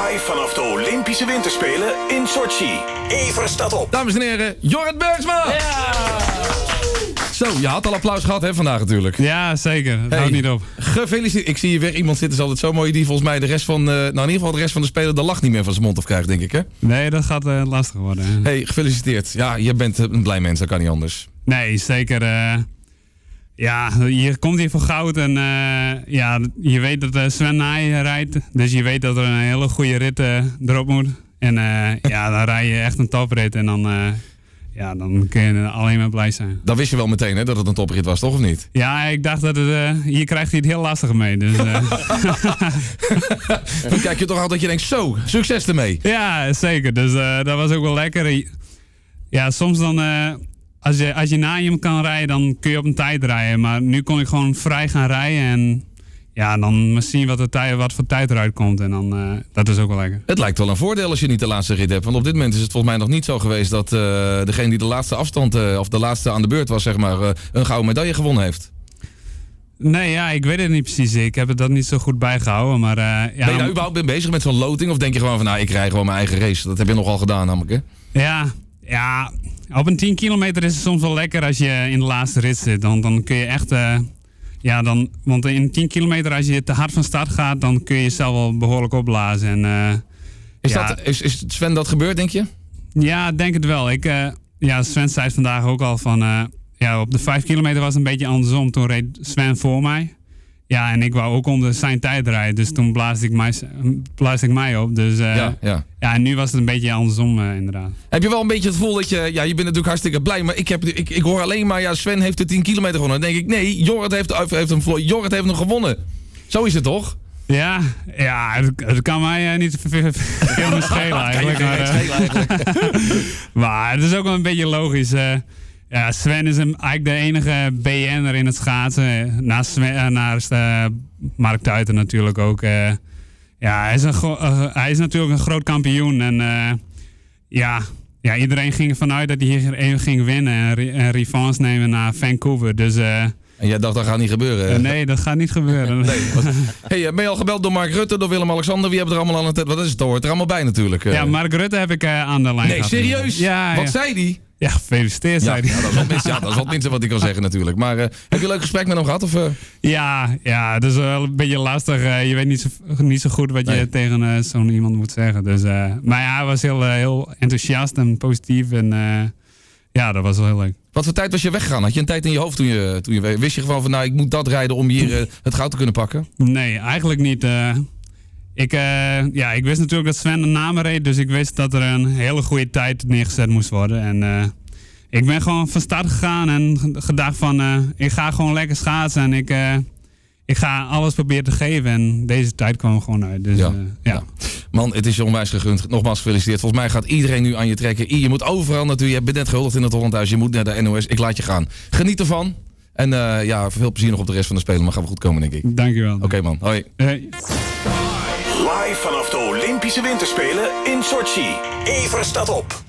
Live vanaf de Olympische Winterspelen in Sochi. Even staat op. Dames en heren, Jorrit Bergsma! Ja! Zo, je had al applaus gehad hè, vandaag natuurlijk. Ja, zeker. Dat houdt niet op. Gefeliciteerd. Ik zie hier weer iemand zitten, is altijd zo mooi, die volgens mij de rest van, in ieder geval de rest van de spelen de lach niet meer van zijn mond af krijgt, denk ik hè? Nee, dat gaat lastig worden. Hey, gefeliciteerd. Ja, je bent een blij mens, dat kan niet anders. Nee, zeker. Ja, je komt hier voor goud en ja, je weet dat Sven Nij rijdt. Dus je weet dat er een hele goede rit erop moet. En ja, dan rij je echt een toprit en dan... ja, dan kun je alleen maar blij zijn. Dat wist je wel meteen, hè, dat het een toprit was, toch of niet? Ja, ik dacht dat het... hier krijgt hij het heel lastig mee. Dus, Dan kijk je toch altijd dat je denkt, zo, succes ermee. Ja, zeker. Dus dat was ook wel lekker. Ja, soms dan... als je na iemand kan rijden, dan kun je op een tijd rijden. Maar nu kon ik gewoon vrij gaan rijden en... Ja, dan zien wat voor tijd eruit komt. En dan, dat is ook wel lekker. Het lijkt wel een voordeel als je niet de laatste rit hebt. Want op dit moment is het volgens mij nog niet zo geweest dat degene die de laatste afstand, of de laatste aan de beurt was, zeg maar, een gouden medaille gewonnen heeft. Nee, ja, ik weet het niet precies. Ik heb het dat niet zo goed bijgehouden. Maar, ja, ben je nou überhaupt bezig met zo'n loting? Of denk je gewoon van, nou, ik rij gewoon mijn eigen race? Dat heb je nogal gedaan namelijk, hè? Ja, op een 10 kilometer is het soms wel lekker als je in de laatste rit zit. Dan kun je echt... want in 10 kilometer, als je te hard van start gaat, dan kun je jezelf wel behoorlijk opblazen. En, is Sven dat gebeurd, denk je? Ja, denk het wel. Sven zei het vandaag ook al van... op de 5 kilometer was het een beetje andersom. Toen reed Sven voor mij. Ja, en ik wou ook onder zijn tijd rijden. Dus toen blaasde ik mij op. Dus ja, en nu was het een beetje andersom inderdaad. Heb je wel een beetje het gevoel dat je... Ja, je bent natuurlijk hartstikke blij. Maar ik hoor alleen maar... Ja, Sven heeft de 10 kilometer gewonnen. Dan denk ik, nee, Jorrit heeft hem gewonnen. Zo is het toch? Ja, het kan mij niet veel meer schelen eigenlijk. Maar het is ook wel een beetje logisch. Ja, Sven is eigenlijk de enige BN'er in het schaatsen. Naast Mark Tuiten natuurlijk ook. Hij is natuurlijk een groot kampioen. En iedereen ging ervan uit dat hij hier even ging winnen. En revanche nemen naar Vancouver. Dus... En jij dacht, dat gaat niet gebeuren? Nee, dat gaat niet gebeuren. Hey, ben je al gebeld door Mark Rutte, door Willem-Alexander? Wie hebben er allemaal aan het... Wat is het? Hoort er allemaal bij natuurlijk. Ja, Mark Rutte heb ik aan de lijn gehad. Nee, serieus? Ja, wat zei die? Ja, gefeliciteerd, zei hij. Dat is wat minste wat ik kan zeggen natuurlijk. Maar heb je een leuk gesprek met hem gehad? Of, Ja, dat is wel een beetje lastig. Je weet niet zo goed wat je tegen zo'n iemand moet zeggen. Dus, maar ja, hij was heel enthousiast en positief. En ja, dat was wel heel leuk. Wat voor tijd was je weggegaan? Had je een tijd in je hoofd toen je wist je gewoon van, nou, ik moet dat rijden om hier het goud te kunnen pakken? Nee, eigenlijk niet. Ik wist natuurlijk dat Sven de namen reed, dus ik wist dat er een hele goede tijd neergezet moest worden. En ik ben gewoon van start gegaan en gedacht van, ik ga gewoon lekker schaatsen en ik ga alles proberen te geven. En deze tijd kwam er gewoon uit. Dus, ja. Man, het is je onwijs gegund. Nogmaals gefeliciteerd. Volgens mij gaat iedereen nu aan je trekken. Je moet overal natuurlijk. Je bent net gehuldigd in het Hollandhuis. Je moet naar de NOS. Ik laat je gaan. Geniet ervan. En veel plezier nog op de rest van de Spelen. Maar gaan we goed komen, denk ik. Dankjewel. Oké, man. Hoi. Hey. Live vanaf de Olympische Winterspelen in Sochi. Even staat op.